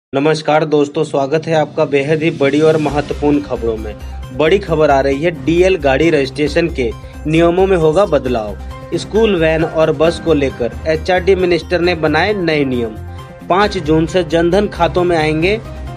नमस्कार दोस्तों, स्वागत है आपका बेहद ही बड़ी और महत्वपूर्ण खबरों में। बड़ी खबर आ रही है, डीएल गाड़ी रजिस्ट्रेशन के नियमों में होगा बदलाव। स्कूल वैन और बस को लेकर एचआरडी मिनिस्टर ने बनाए नए नियम। 5 जून से जनधन खातों में आएंगे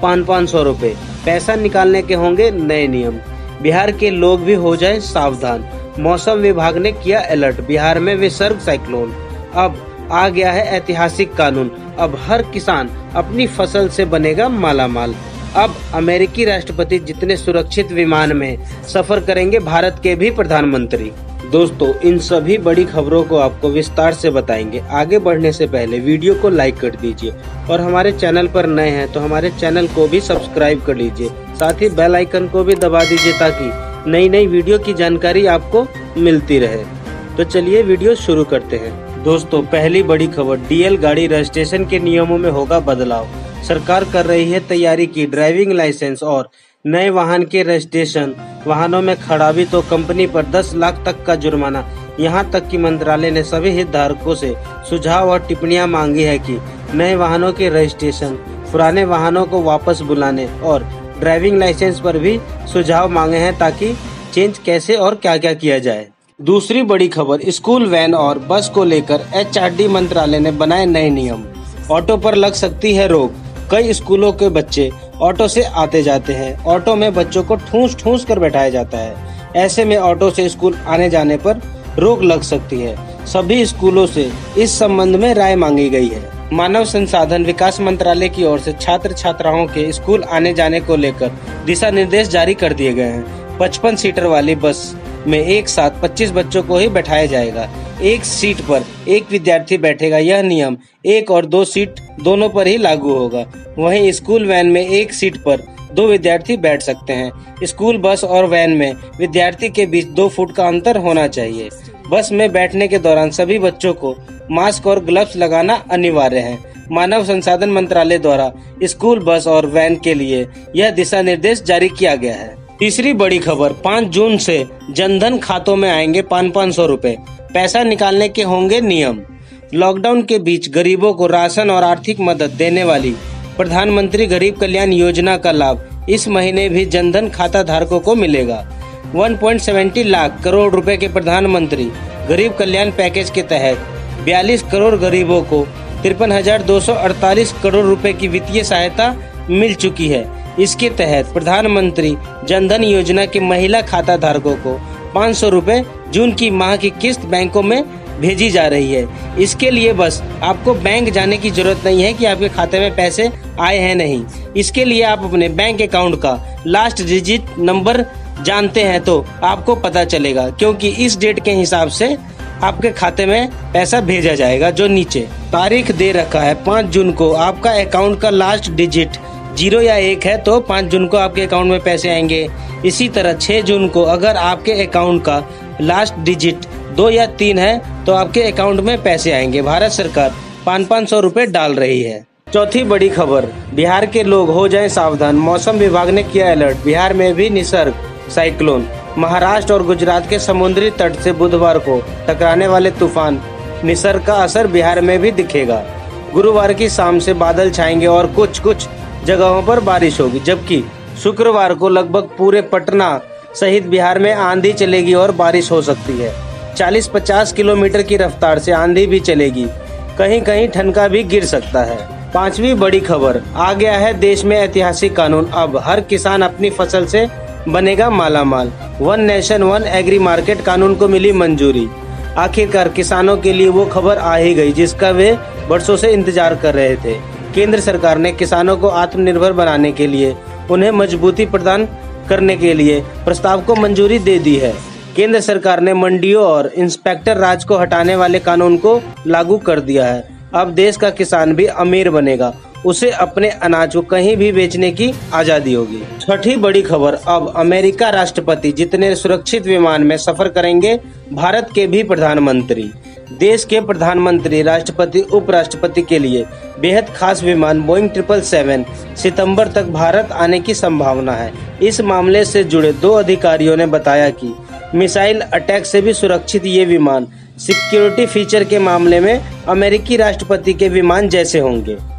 500 रुपए। पैसा निकालने के होंगे नए नियम। बिहार के लोग भी हो जाए सावधान। मौसम विभाग ने किया अलर्ट, बिहार में विसर्ग साइक्लोन। अब आ गया है ऐतिहासिक कानून। अब हर किसान अपनी फसल से बनेगा मालामाल। अब अमेरिकी राष्ट्रपति जितने सुरक्षित विमान में सफर करेंगे, भारत के भी प्रधानमंत्री। दोस्तों, इन सभी बड़ी खबरों को आपको विस्तार से बताएंगे। आगे बढ़ने से पहले वीडियो को लाइक कर दीजिए और हमारे चैनल पर नए हैं तो हमारे चैनल को भी सब्सक्राइब कर लीजिए। साथ ही बेल आइकन को भी दबा दीजिए ताकि नई नई वीडियो की जानकारी आपको मिलती रहे। तो चलिए वीडियो शुरू करते हैं। दोस्तों, पहली बड़ी खबर, डीएल गाड़ी रजिस्ट्रेशन के नियमों में होगा बदलाव। सरकार कर रही है तैयारी की ड्राइविंग लाइसेंस और नए वाहन के रजिस्ट्रेशन। वाहनों में खराबी तो कंपनी पर 10 लाख तक का जुर्माना। यहां तक कि मंत्रालय ने सभी हितधारकों से सुझाव और टिप्पणियां मांगी है कि नए वाहनों के रजिस्ट्रेशन, पुराने वाहनों को वापस बुलाने और ड्राइविंग लाइसेंस पर भी सुझाव मांगे हैं ताकि चेंज कैसे और क्या क्या किया जाए। दूसरी बड़ी खबर, स्कूल वैन और बस को लेकर एचआरडी मंत्रालय ने बनाए नए नियम। ऑटो पर लग सकती है रोक। कई स्कूलों के बच्चे ऑटो से आते जाते हैं। ऑटो में बच्चों को ठूस ठूस कर बैठाया जाता है। ऐसे में ऑटो से स्कूल आने जाने पर रोक लग सकती है। सभी स्कूलों से इस संबंध में राय मांगी गई है। मानव संसाधन विकास मंत्रालय की ओर से छात्र छात्राओं के स्कूल आने जाने को लेकर दिशा निर्देश जारी कर दिए गए हैं। 55 सीटर वाली बस में एक साथ 25 बच्चों को ही बैठाया जाएगा। एक सीट पर एक विद्यार्थी बैठेगा। यह नियम 1 और 2 सीट दोनों पर ही लागू होगा। वहीं स्कूल वैन में एक सीट पर 2 विद्यार्थी बैठ सकते हैं। स्कूल बस और वैन में विद्यार्थी के बीच 2 फुट का अंतर होना चाहिए। बस में बैठने के दौरान सभी बच्चों को मास्क और ग्लव्स लगाना अनिवार्य है। मानव संसाधन मंत्रालय द्वारा स्कूल बस और वैन के लिए यह दिशा निर्देश जारी किया गया है। तीसरी बड़ी खबर, 5 जून से जनधन खातों में आएंगे 500 रुपए। पैसा निकालने के होंगे नियम। लॉकडाउन के बीच गरीबों को राशन और आर्थिक मदद देने वाली प्रधानमंत्री गरीब कल्याण योजना का लाभ इस महीने भी जनधन खाता धारकों को मिलेगा। 1.70 लाख करोड़ रुपए के प्रधानमंत्री गरीब कल्याण पैकेज के तहत 42 करोड़ गरीबों को 53,248 करोड़ रुपए की वित्तीय सहायता मिल चुकी है। इसके तहत प्रधानमंत्री जनधन योजना के महिला खाता धारकों को 500 रुपए जून की माह की किस्त बैंकों में भेजी जा रही है। इसके लिए बस आपको बैंक जाने की जरूरत नहीं है कि आपके खाते में पैसे आए हैं नहीं। इसके लिए आप अपने बैंक अकाउंट का लास्ट डिजिट नंबर जानते हैं तो आपको पता चलेगा, क्योंकि इस डेट के हिसाब से आपके खाते में पैसा भेजा जाएगा। जो नीचे तारीख दे रखा है 5 जून को, आपका अकाउंट का लास्ट डिजिट 0 या 1 है तो 5 जून को आपके अकाउंट में पैसे आएंगे। इसी तरह 6 जून को अगर आपके अकाउंट का लास्ट डिजिट 2 या 3 है तो आपके अकाउंट में पैसे आएंगे। भारत सरकार 500 रुपए डाल रही है। चौथी बड़ी खबर, बिहार के लोग हो जाएं सावधान। मौसम विभाग ने किया अलर्ट, बिहार में भी निसर्ग साइक्लोन। महाराष्ट्र और गुजरात के समुद्री तट से बुधवार को टकराने वाले तूफान निसर्ग का असर बिहार में भी दिखेगा। गुरुवार की शाम से बादल छाएंगे और कुछ जगहों पर बारिश होगी, जबकि शुक्रवार को लगभग पूरे पटना सहित बिहार में आंधी चलेगी और बारिश हो सकती है। 40-50 किलोमीटर की रफ्तार से आंधी भी चलेगी। कहीं कहीं ठनका भी गिर सकता है। पांचवी बड़ी खबर, आ गया है देश में ऐतिहासिक कानून। अब हर किसान अपनी फसल से बनेगा मालामाल। 1 नेशन 1 एग्री मार्केट कानून को मिली मंजूरी। आखिरकार किसानों के लिए वो खबर आ ही गई जिसका वे वर्षों से इंतजार कर रहे थे। केंद्र सरकार ने किसानों को आत्मनिर्भर बनाने के लिए उन्हें मजबूती प्रदान करने के लिए प्रस्ताव को मंजूरी दे दी है। केंद्र सरकार ने मंडियों और इंस्पेक्टर राज को हटाने वाले कानून को लागू कर दिया है। अब देश का किसान भी अमीर बनेगा। उसे अपने अनाज को कहीं भी बेचने की आजादी होगी। छठी बड़ी खबर, अब अमेरिका राष्ट्रपति जितने सुरक्षित विमान में सफर करेंगे, भारत के भी प्रधानमंत्री। देश के प्रधानमंत्री, राष्ट्रपति, उपराष्ट्रपति के लिए बेहद खास विमान बोइंग 777 सितंबर तक भारत आने की संभावना है। इस मामले से जुड़े 2 अधिकारियों ने बताया कि मिसाइल अटैक से भी सुरक्षित ये विमान सिक्योरिटी फीचर के मामले में अमेरिकी राष्ट्रपति के विमान जैसे होंगे।